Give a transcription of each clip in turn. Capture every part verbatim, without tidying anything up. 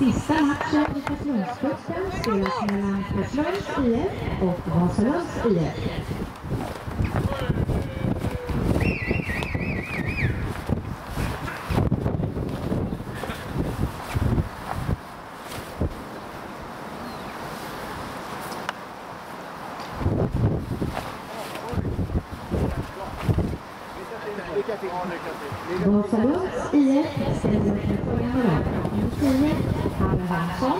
Sista matchen i Karlslundscupen spelas mellan Karlslunds I F och Vasalunds I F. Vasalunds I F ställer med följande lag. Nummer tio, Hanna Hansson.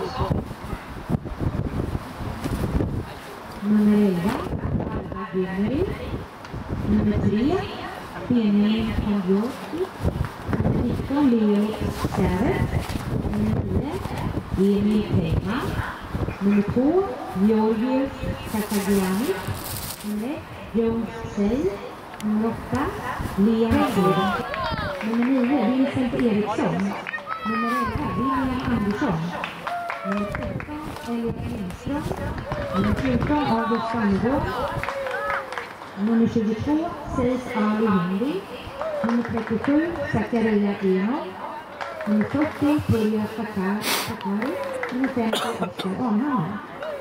Nummer elva, Alva Gyneri. Nummer tre, Benjamin Kandjoki. Nummer nitton, Leo Säret. Nummer nio, Emil Pekman. Nummer två, Georgios Katagiani. Nummer ett, Jones Sey. Nummer åtta, Lea Hedlund. Nummer nio, Vincent Eriksson. Nummer elva, William Andersson. Nummer tretton, Elliot Lindström. Nummer fjorton, August Sandegård. Nummer tjugotvå, Seis Ali Hindi. Nummer trettiosju, Zakaria Eno. Nummer fyrtio, Tullia Sakari. Nummer femtio, Oskar Arnhammar.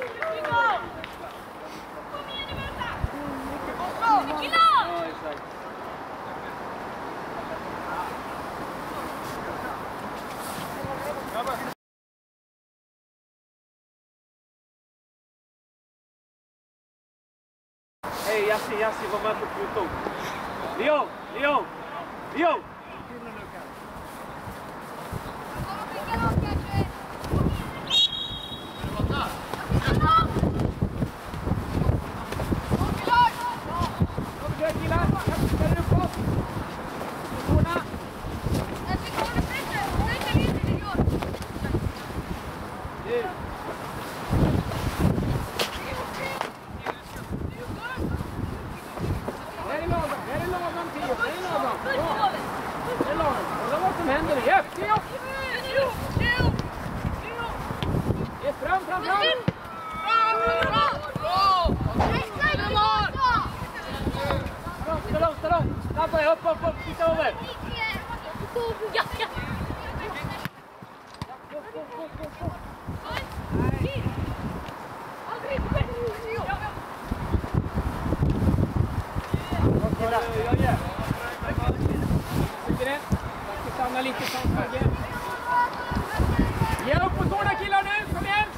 Hej, Jassi, Jassi, var med på Pluto. Leon, Leon, Leon! Upp, upp, upp, titta över! Ja, ja! Stanna lite som Sverige. Ge upp på tårna killar nu, kom igen!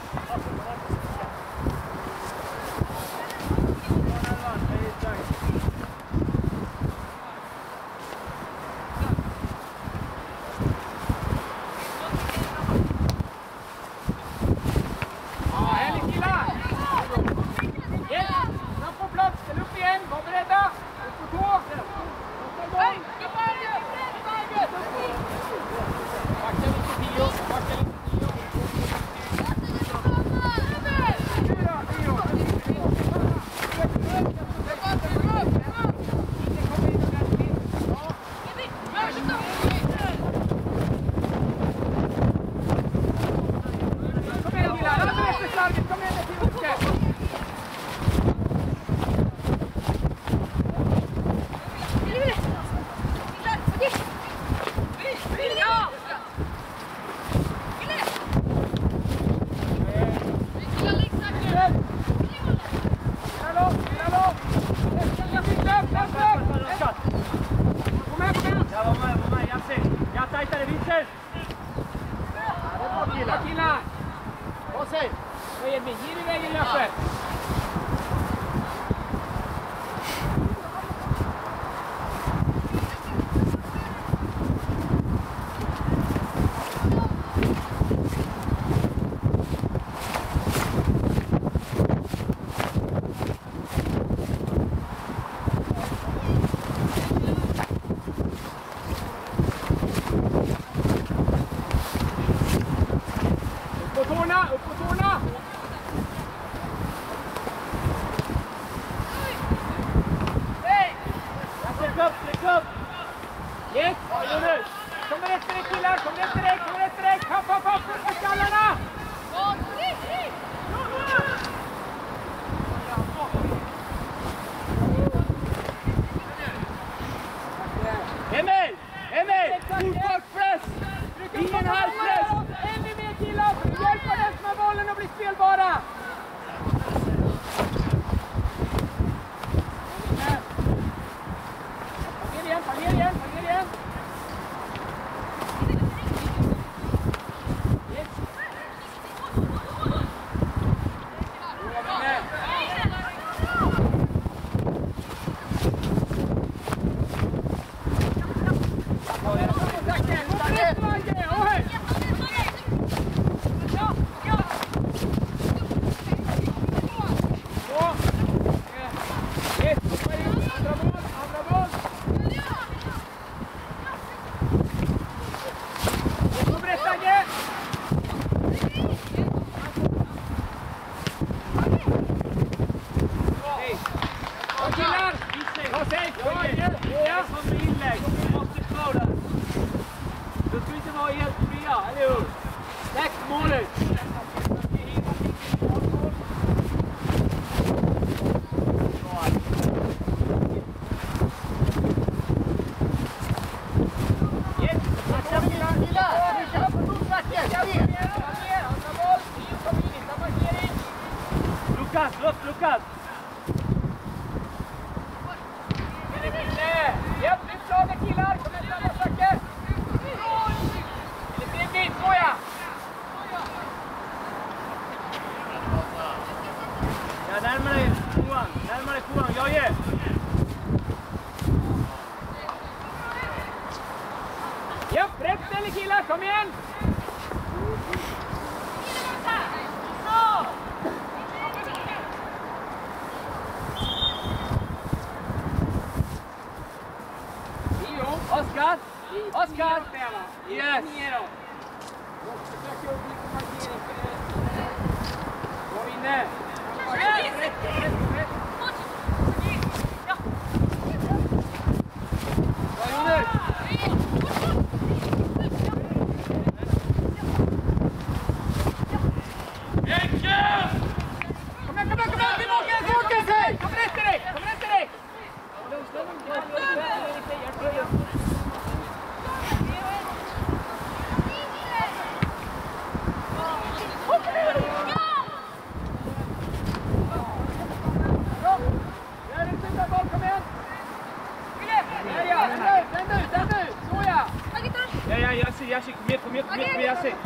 Emil! Emil! Full press! Ingen halvpress! Ännu mer killar! Ja, som inlägg. Du måste slå där. Du ska inte vara helt fria, eller hur? Släck målet. Lukas, upp, Lukas! Hjälp, lyft slaget killar! Kom igen, samma saker! Lite trevligt, såja! Ja, närmare Johan, närmare Johan, jag ger! Hjälp, rätt ställe killar, kom igen! Oskar! Oskar! Yes! Kom inne! Bra Jonas! Kom igen, kom igen, kom igen! Tillbaka, tillbaka sig! Kom rätt direkt! Kom rätt direkt! Ja, ja, jag ser, jag ser, kom igen, kom igen, kom igen, jag ser.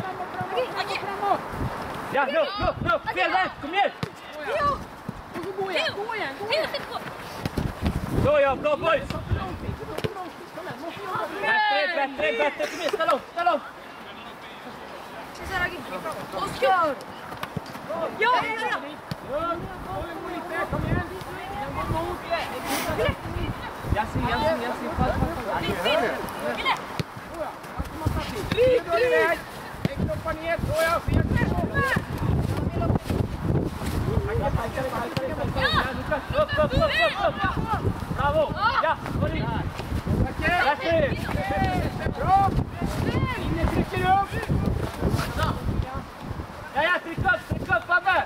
Ja, nu, nu, nu, fel väg, kom igen! Gå igen, gå igen, gå igen! Så ja, bra boys! Bättre, bättre, bättre, kom igen, ställ upp, ställ upp! Oskar! Ja, ja, ja! Kom igen! Jag ser, jag ser, jag ser, fast, fast, Dryg, dryg! Knoppa ner, så ja, fel! Upp, upp, upp, upp, upp! Bravo! Ja, kom in! Bra! Inne trycker upp! Ja, ja, tryck upp, tryck upp, Fabbe!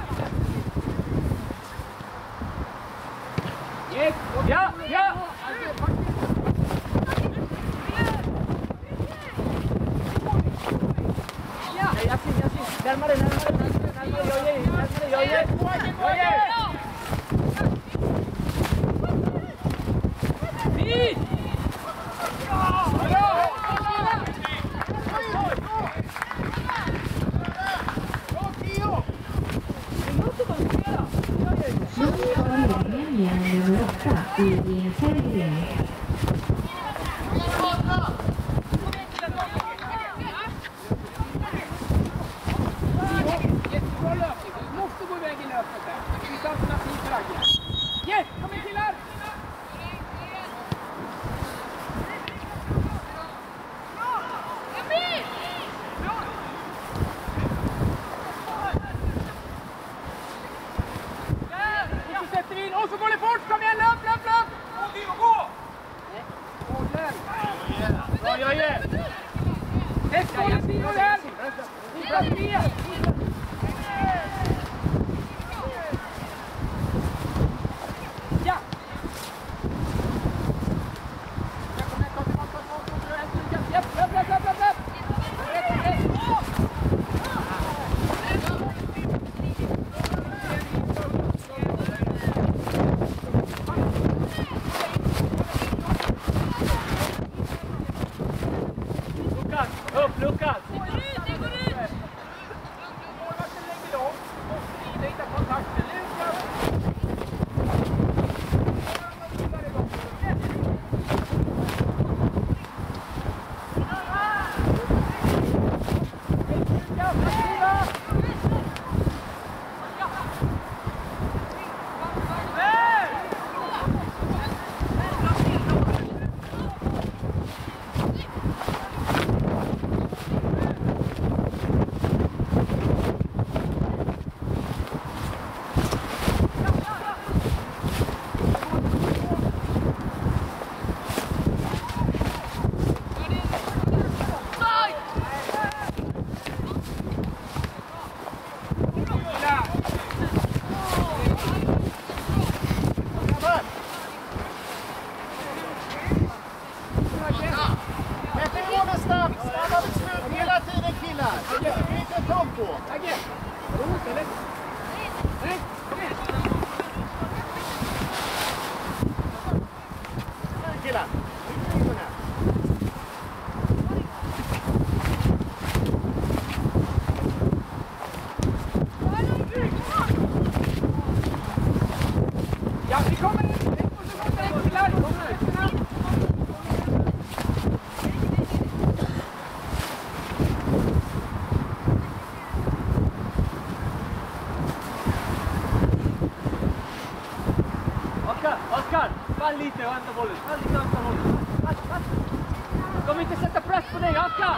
Ja, ja! Ja, jag ser, jag ser. Närmare, närmare, närmare, närmare, jag ger, närmare, jag ger. Jag ger! Fint! Nu tar ledningen med nummer åtta, Evin Sellgren. Jättebra löpning. Du måste gå iväg i löpet här. Det finns alternativ för Agge. Yes, kom in killar! Och så sätter vi in. Och så går det fort. Kom igen, löp, löp, löp! Gå! Ja, jag ger. Ett mål, Tio där! Visa tre! Ja! Kom igen, kom tillbaka, kom tillbaka. Japp, löp, löp, löp, löp, löp! Rätt, rätt! Lukas, upp, Lukas! bollen. Aldrig dansa bollen. De kommer inte sätta press på dig, Akka!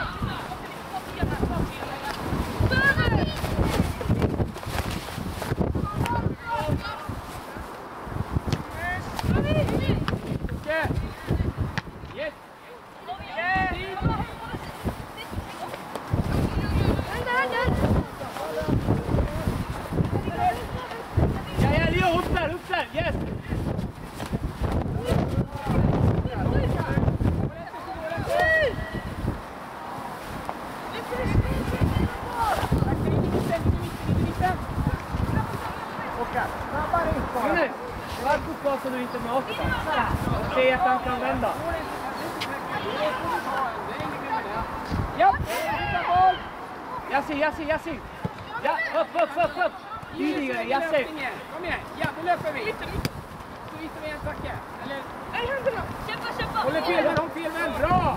Jassi, Jassi, Jassi! Ja, upp, upp, upp, upp! Tidigare, Jassi! Kom igen, ja, nu löper vi! Så hittar vi en tacka, eller? Nej, händerna! Kämpa, kämpa! Håller fel, de fel vän, bra!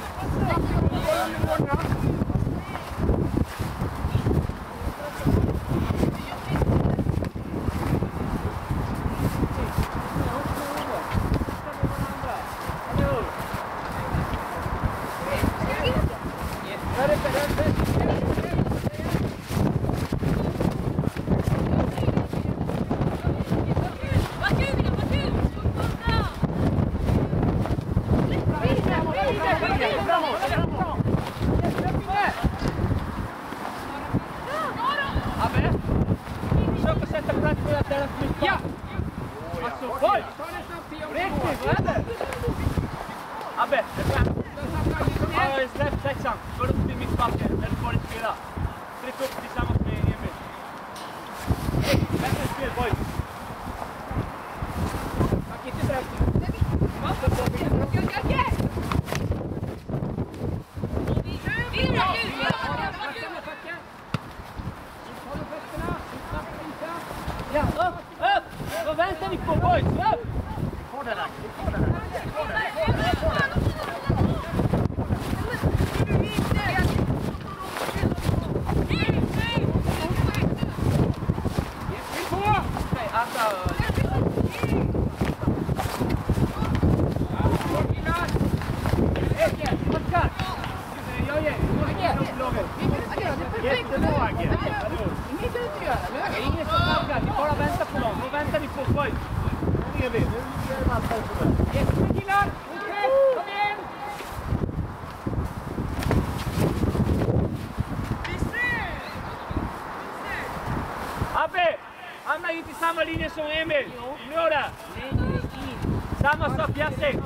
Hamna inte i samma linje som Emil. Gör det. Samma sak, Jassi.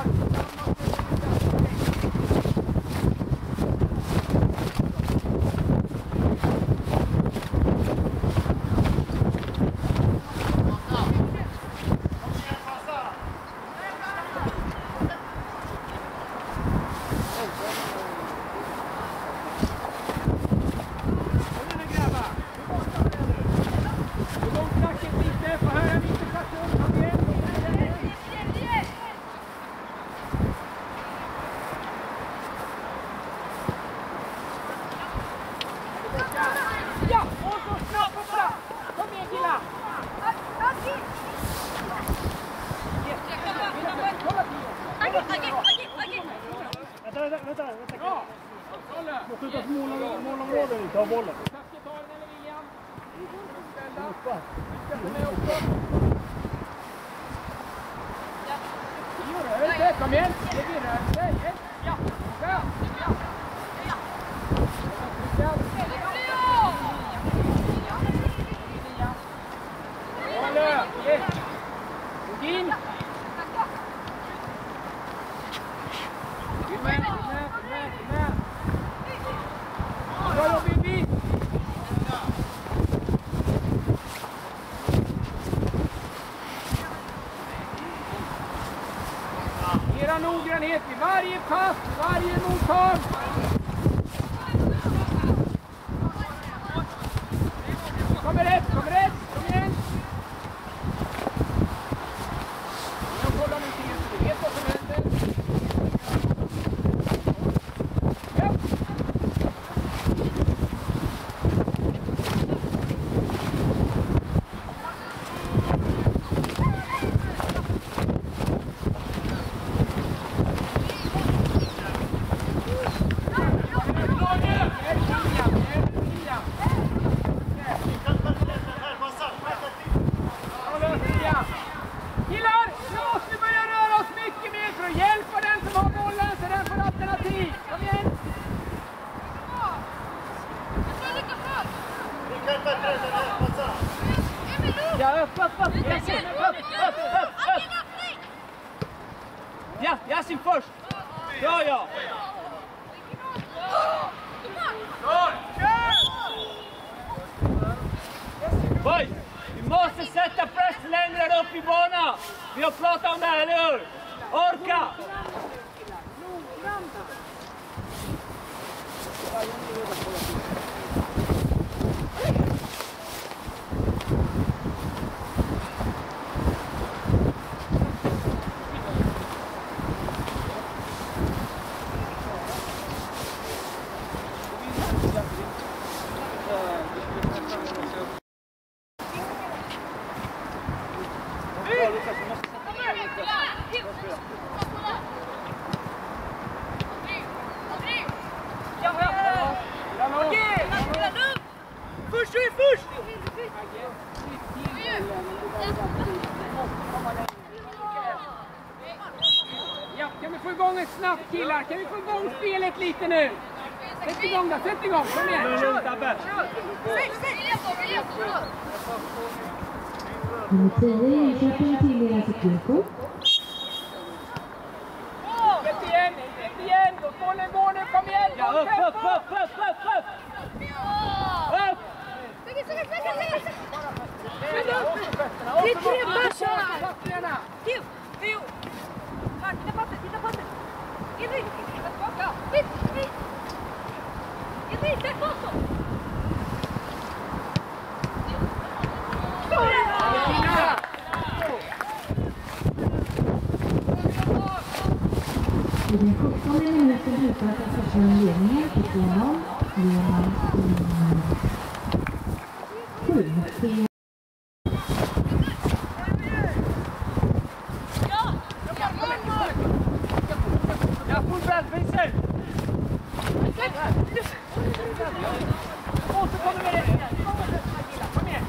Kom igen! Det blir rörelse. Ja! Ja! Håller! Yes! Gå in! Kom med! Kom med! Kom med! Bra då, Bibi! Era noggrannhet i varje pass, varje mottag. Kommer rätt, kommer rätt, kom igen. Jag kollar nu till så du vet vad som händer. Ja. Ja, Yasin först! Bra, ja! Boys, vi måste sätta press längre upp i banan! Vi har pratat om det här, eller hur? Orka! Först är först! Ja, kan vi få igång ett snabbt killar? Kan vi få igång spelet lite nu? Sätt igång då, sätt igång, kom igen! Nummer tio i Köping tilldelas ett gulkort. Sätt igen, sätt igen! Låt bollen gå nu, kom igen! Ja, upp, upp, upp, upp, upp, upp! Upp! Det är tre matcher! Theo! Theo! Här, titta passen, titta passen! Edvin! Tillbaka! Vitt! Vitt! Edvin, släpp passen! I den sjuttonde minuten utökas försvann ledningen till två noll genom sju. Ja, full brand, Vincent! Återkommer med det! Kom igen!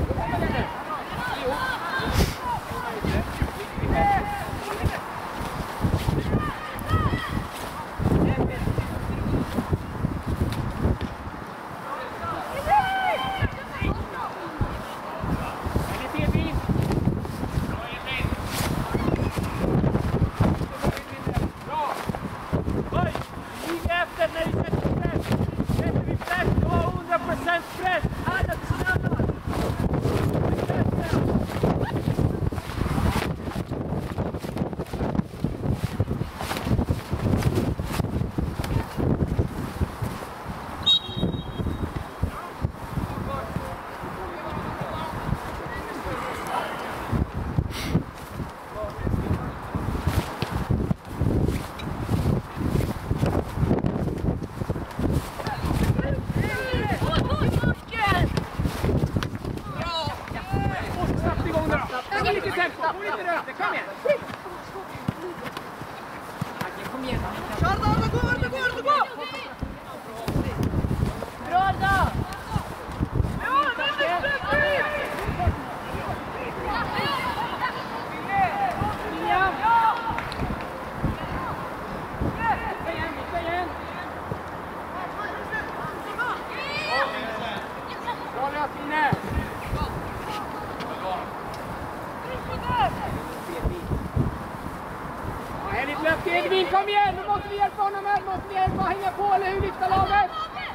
Edvin, kom igen! Nu måste vi hjälpa honom här! Måste vi hjälpa hänga på eller hur lyfta laget?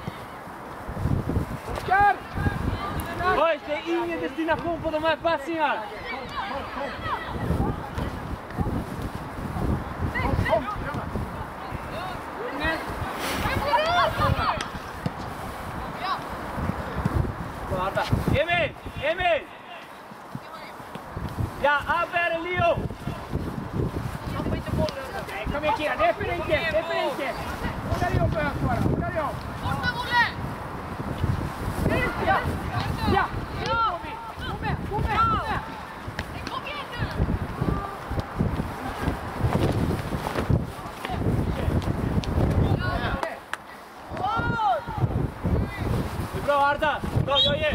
Kör! Boys, det är ingen destination på de här passningarna! Emil! Emil! Ja, Abbe eller Leo! Nej, kom igen killar, det är för enkelt, det är för enkelt! Hålla dig upp och högt bara, hålla dig upp! Ja! Ja! Gå med, gå med, gå med! Kom igen nu! Det är bra Arda! Bra, jag ger!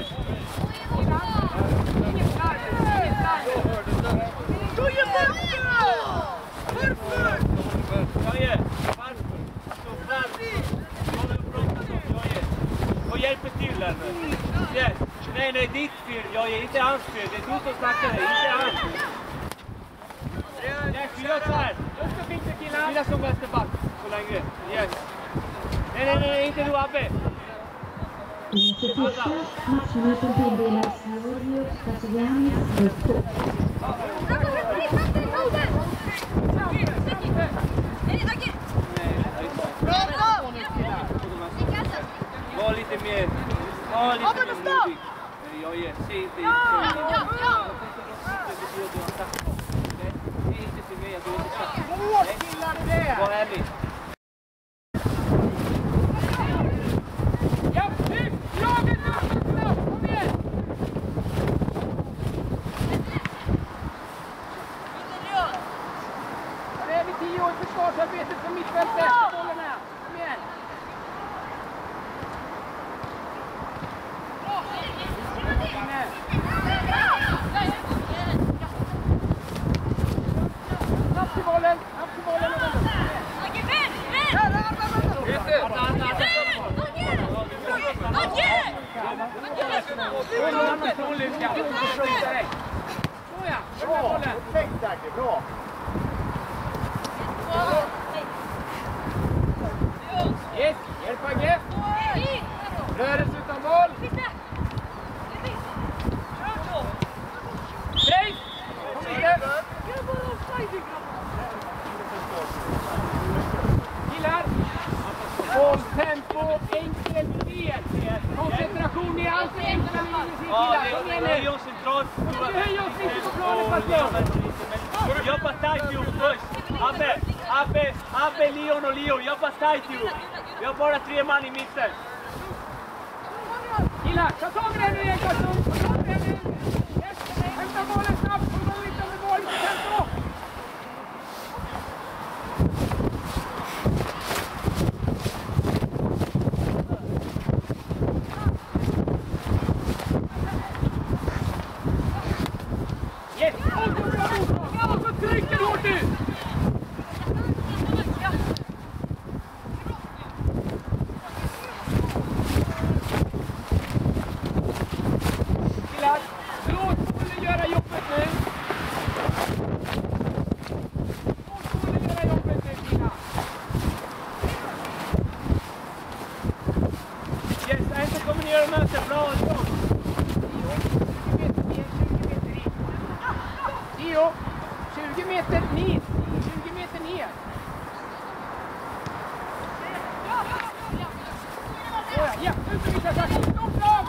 Och hjälper till här nu. Yes. Nej, nej, ditt fel. Jag är inte hans fel. Det är du som snackar, inte hans. Nej, jag tar. Upp och fick det killar! spela som vänsterback så länge. Yes. Nej, nej, nej, inte du Abbe. Inför första matchminuten tilldelas Georgios Brasilianis rött kort. Var lite mer. Var lite mer modig. Jag är. Se inte. Ja, ja, ja. Se inte till mig att du inte ska. Var ärlig. Ja, nu! Laget öppnar! Kom igen! Det är vi tio år i försvarsarbetet för mittfältet. Bollen här. Kom igen! Snabbt till bollen! Snabbt till bollen! Bra! Yes, hjälp Agge! Rörelse utan boll! Break! Kom inte! Killar! Bolltempo, enkelt spel! Koncentration i allt enkla killar! Kom igen nu! Jag centralt. Vi höjer oss lite på planen Pastor! Jobba tight ju först. Abbe, Abbe, Abbe, Leon och Leo. Jobba tight ju. Vi har bara tre man i mitten. Killar, ta tag i den nu igen Karlsson! Ta tag i den nu! Hämta bollen snabbt! Kom igång lite med boll! Tempo! Yes! Och så bra motstånd! Och så trycker hårt nu! Killar, låt bollen göra jobbet nu! Låt bollen göra jobbet nu, killar! Yes, Ente kommer ni göra möte. Bra, bra. Tio, tjugo meter ner, tjugo meter ner. Såja, ja, ut och visa tack. Stopp lag!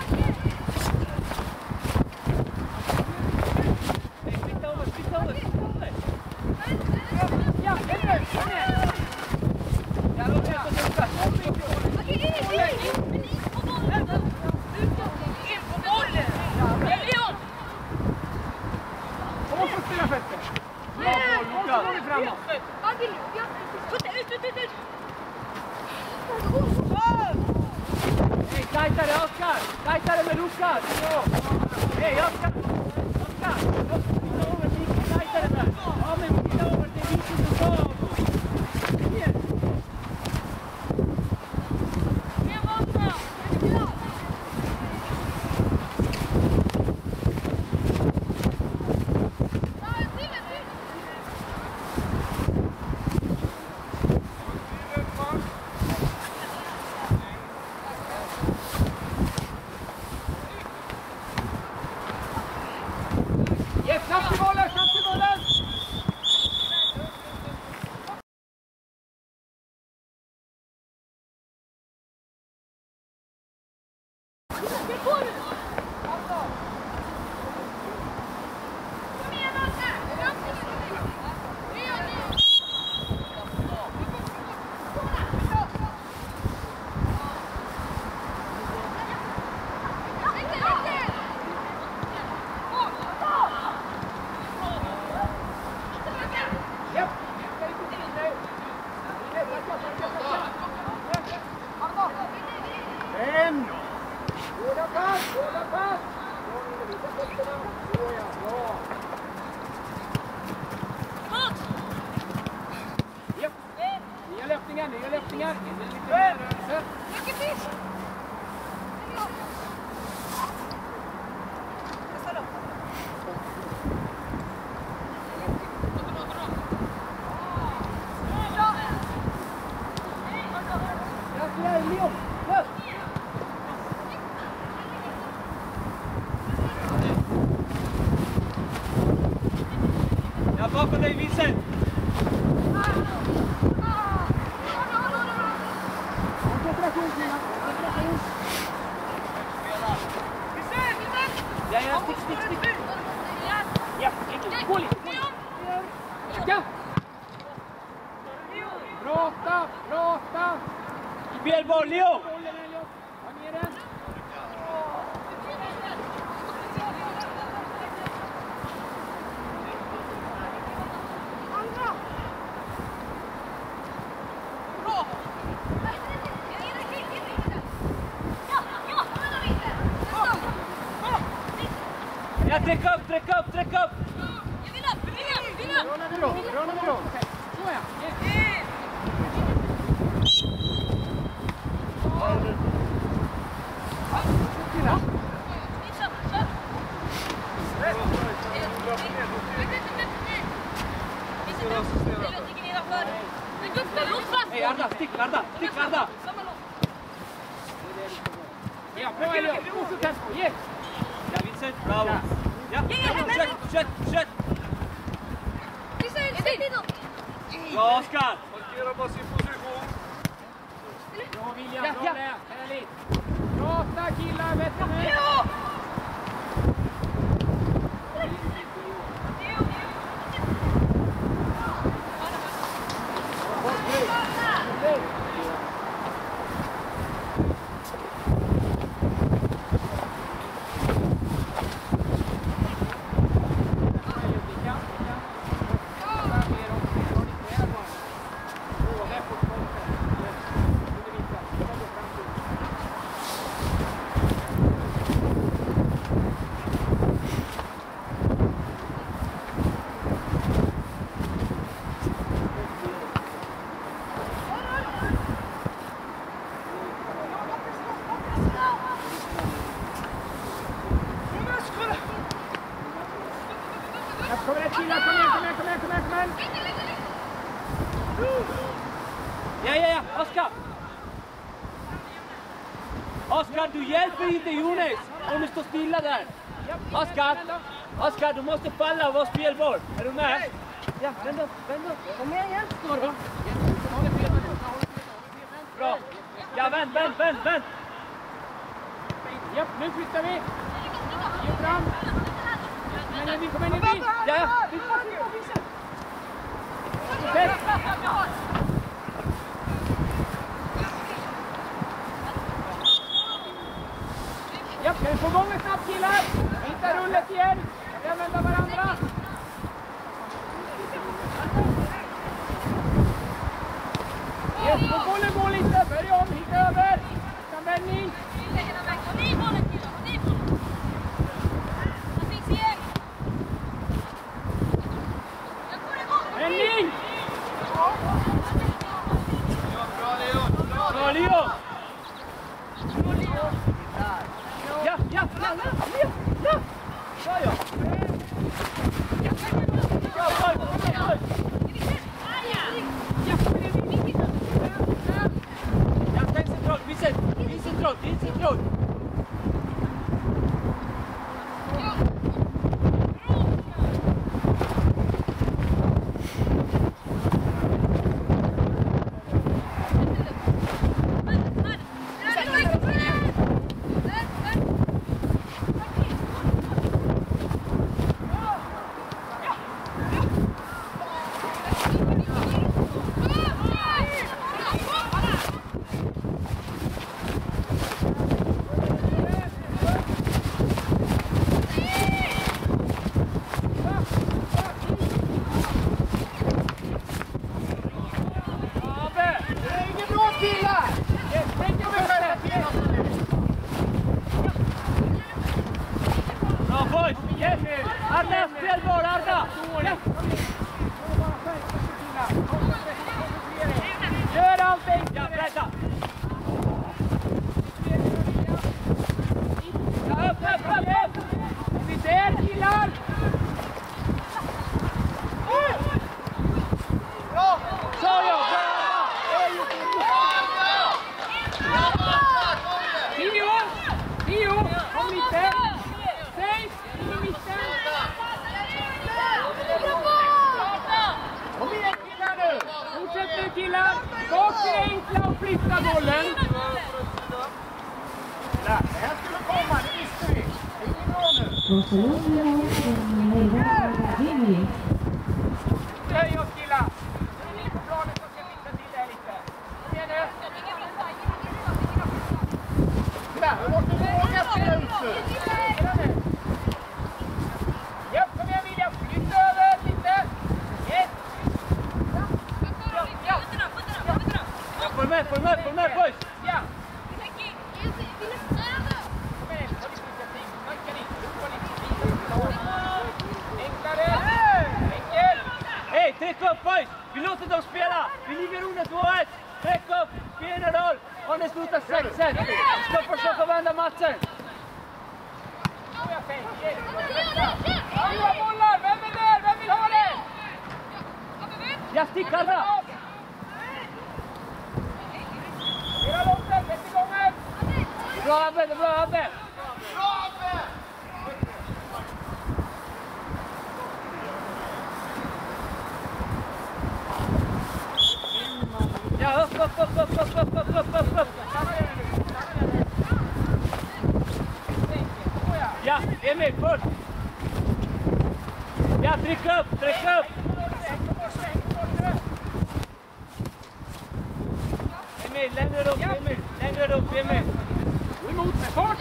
Flytta över, flytta över, flytta över. Ja, ett nu, kom igen. Ja, låt oss äta Lukas. Kom och få spela fältet. Bra boll, Lukas. Så går vi framåt. Ut, ut, ut, ut! Hej, tajtare Oskar. Tajtare med Lukas. Hej, Oskar. Oskar. Flytta över, lite tajtare där. Ja, men flytta över, det är viktigt att ta. Kom igen. Yes, snabbt till bollen, snabbt till bollen. Japp. En! Båda pass, båda pass. Såja, bra. Japp. Nya löpningar, nya löpningar. Lite mer rörelse. dig Vincent! Koncentration, Kina. Koncentration. Ja, ja, stick, stick, stick. Ja, gå lite. Ja. Prata, prata. Spelboll, Leo! Ha ner den. Ja, tryck upp, tryck upp, tryck upp! Rörna dig då, rörna dig då. Okej, så ja. Stilla. Hej, Arda, stick, Arda, stick, Arda! Ja, bra Elio. Fortsätt tempo, ge. Ja, Vincent, bravo! Ja, fortsätt, fortsätt, fortsätt! Bra, Oskar! Markera bara sin position. Bra William, bra där. Härligt. Prata killar, bättre nu. Kom igen killar, kom igen, kom igen, kom igen, kom igen, kom igen. Ja, ja, ja, Oskar! Oskar, du hjälper inte Jonas om du står stilla där. Oskar, Oskar, du måste falla och vara spelboll. Är du med? Ja, vänd upp, vänd upp. Kom igen, hjälp då då. Bra. Ja, vänd, vänd, vänd, vänd. Japp, nu flyttar vi. Ge fram. Men vi kommer in i bil. Ja, Sätt. Japp, kan vi få igång det snabbt killar? Hitta rullet igen. Vi använder varandra. Yes, få bollen gå lite. Börja om, hitta över. Kan vändning. Vändning! bra Leo! Ja, ja, ja, ja, ja, ja! Bra ja! Ja, bra, bra, bra! Ja, tänk centralt, Vincent! In centralt, in centralt! Arda, spelboll, Arda! Gör allting! Ja, bredda! Ja, upp, upp, upp, upp! Vi ser killar! Så ja, Tio! Tio! Kom lite! Seis! In i mitten! killar! Bak till det enkla och flytta bollen! Det här skulle komma, det visste vi. Det är bra nu. Vasalund vill ha en höjda Jimmy. Höj oss killar! Nu är ni på planen så ska vi fixa till det här lite. Kom igen nu! Vi måste våga spela ut nu. Ja, kom igen William! Flytta över lite! Yes! Ja, få med, få med, få med boys! Ja! Hej, tryck upp boys! Vi låter dem spela! Vi ligger under två ett! Tryck upp! Spelar roll! Om det slutar sex ett! Vi ska försöka vända matchen! Fyra bollar! Vem är där? Vem vill ha det? Jag stickar där! Fyra långt! Sätt igång här! Bra Abbe! Bra Abbe! Ja, upp, upp, upp, upp, upp, upp, upp, upp, upp, upp. Ja, Emil, först. Ja, tryck upp, tryck upp. Emil, längre upp, Emil. Längre upp, Emil. Emot med fart.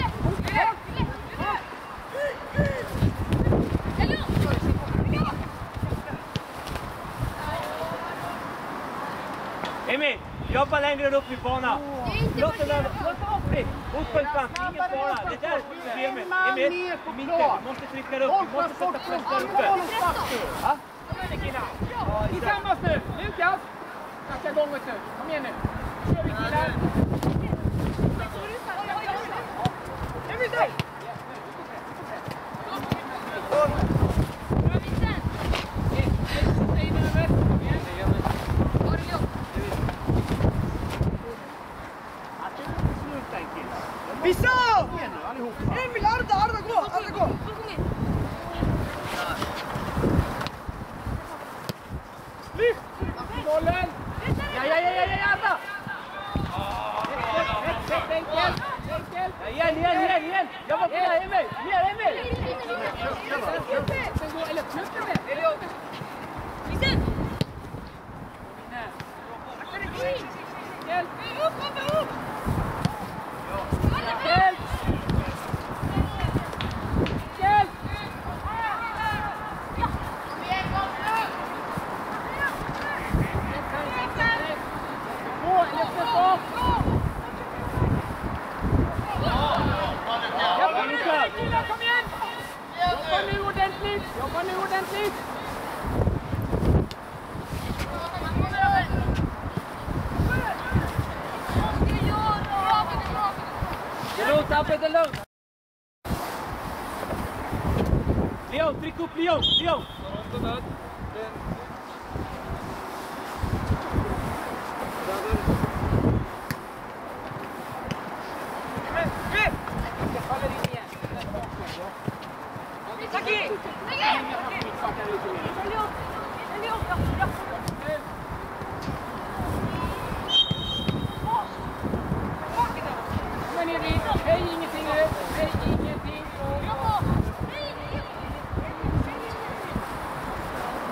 Emil, jobba längre upp i banan. Låt den över. Låt den fritt. Ut på en kant. Ingen fara. Det där är problemet. Emil, i mitten. Du måste trycka upp. Du måste sätta press där uppe. Ja? Tillsammans nu. Lukas. Kasta igång nu. Kom igen nu. Kör vi killar. Emil, där. Vissa! Emil, Arda, Arda, gå! Arda, gå! Lyft! Bollen! Ja, ja, ja, ja, ja, Arda! Rätt, rätt, enkelt! Enkelt! Igen, igen, igen, igen! Jag var på dig, Emil! Mer, Emil! Sen gå, eller knutta med! Vincent! Hjälp! Upp, upp, upp! Hjälp! Hjälp! Gå, lyft bak! Jobba nu, killar, kom igen! Jobba nu ordentligt! Jobba nu ordentligt! Lugnt, Abbe, det är lugnt! Leon, tryck upp Leon! Leon! Saki! Men är det? Hej, ingenting nu! Hej, ingenting!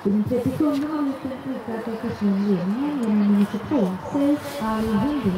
I den trettiosjunde minuten utökar Karsund ledningen genom nummer tjugotvå, Seif Al-Hindi.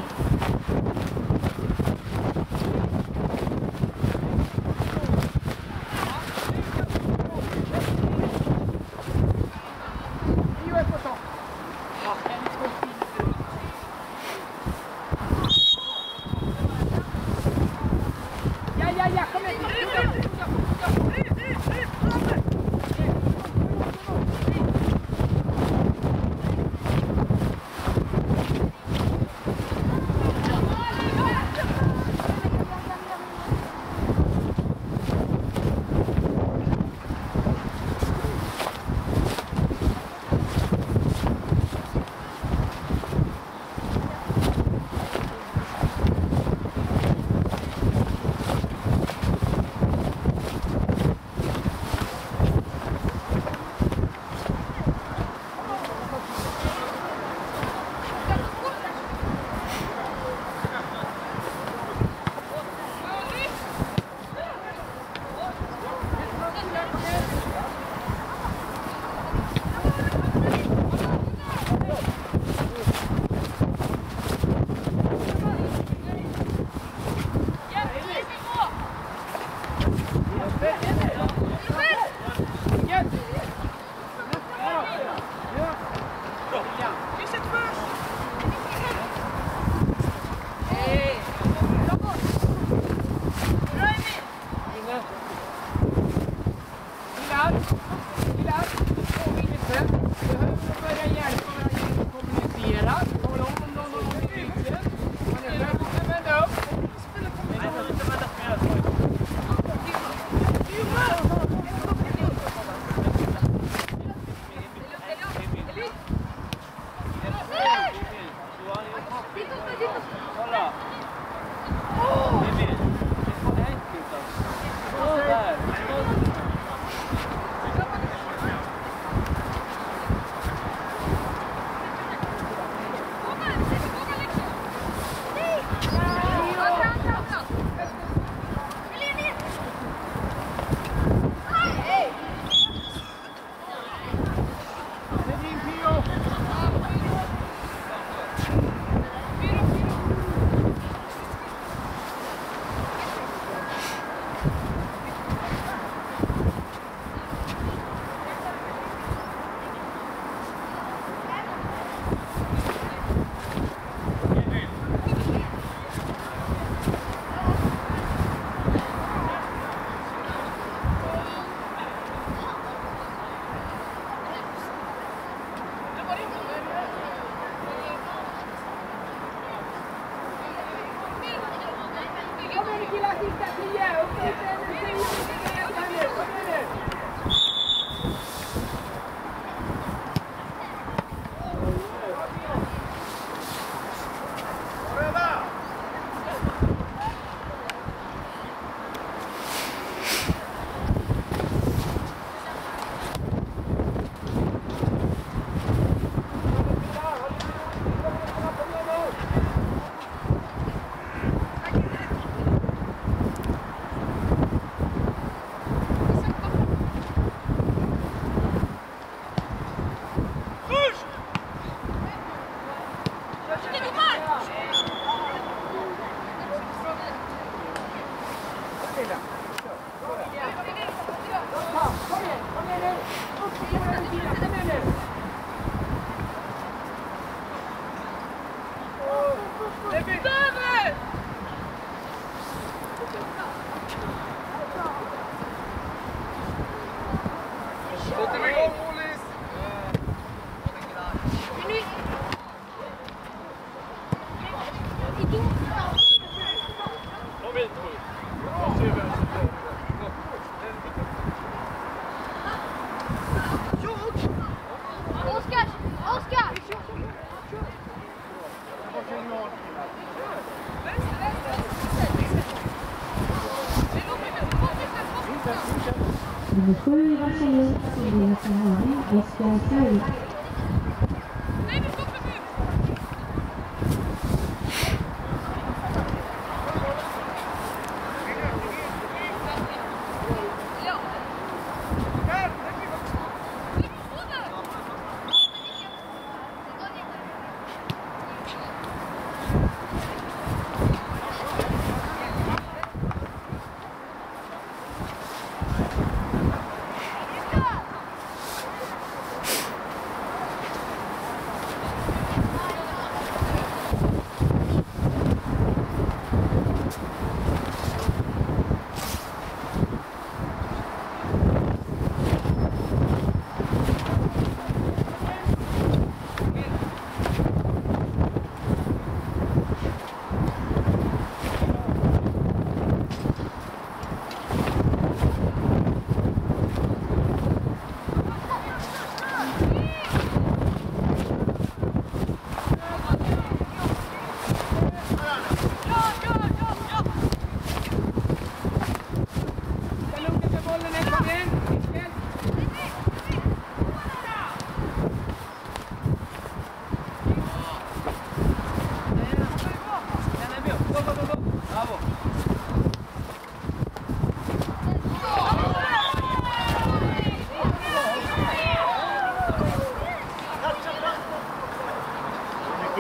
Nummer sju i Varsågod, Tobias Haring, Oskar Färg.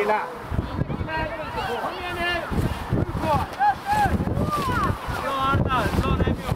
Killa. Kom igen nu. Kom kvar. Bra Arnar, bra Nebio.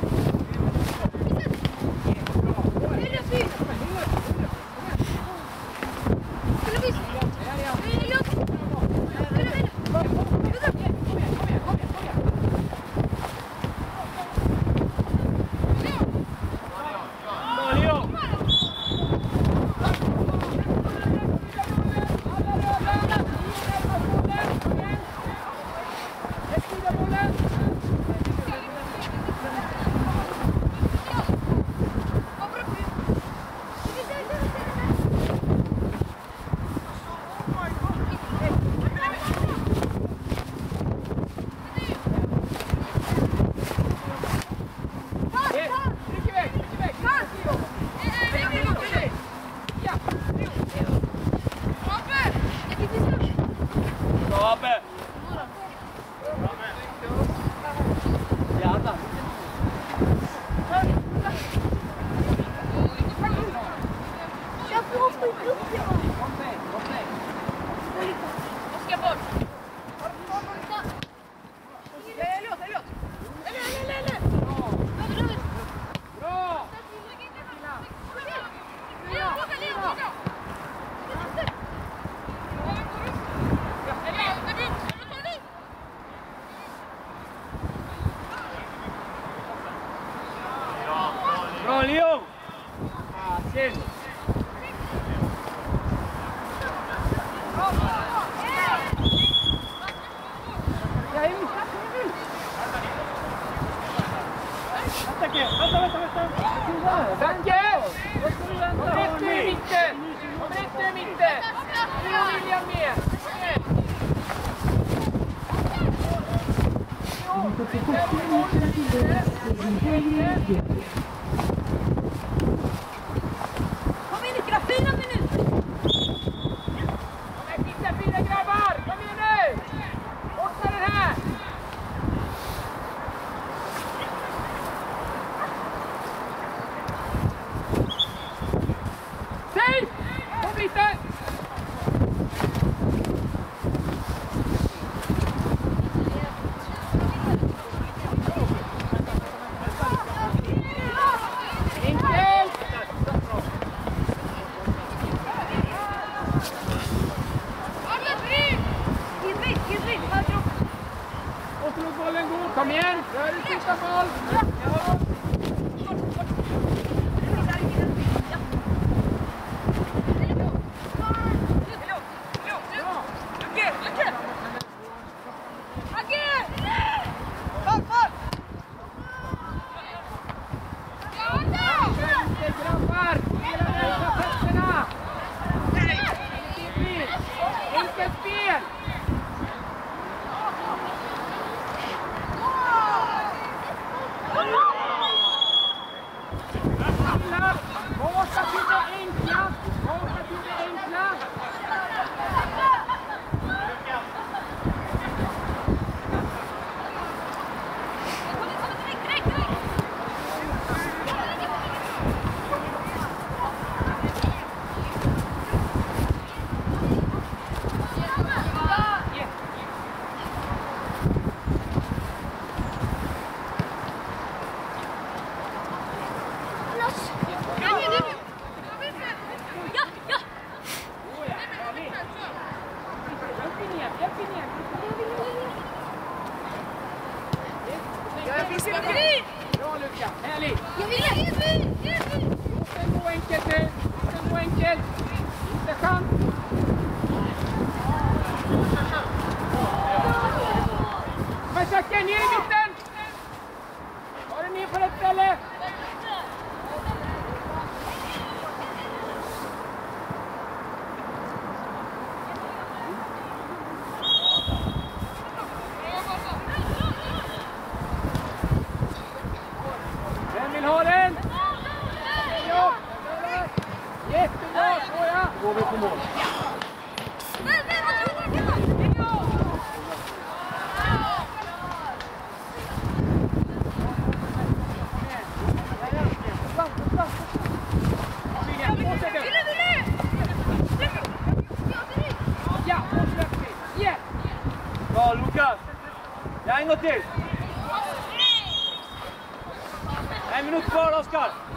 Bra Leo! Fasen! Attacke! Vänta, vänta, vänta! Zacke! Vad ska du vänta? Kom rätt nu i mitten! Kom rätt nu i mitten! Nu är William med! Kom in ikra, fyra minuter! Kom igen, titta fyra grabbar! Kom igen nu! Borta den här! Säg! Kom lite! Kom igen, rör dig sista boll. Grabbar, hela nästa fötterna. Enkelt spel. Tillbaka till det enkla! Tillbaka till det enkla! Bra Luka, härligt! Jag vill in! Låt den gå enkelt nu! Låt den gå enkelt! Inte chans! Men Zacke, ner i mitten! Ta den ner på rätt ställe! Vem vill ha den? Ja. Jättebra, Soja! Då går vi på mål. Ja, till! En minut kvar, Oskar!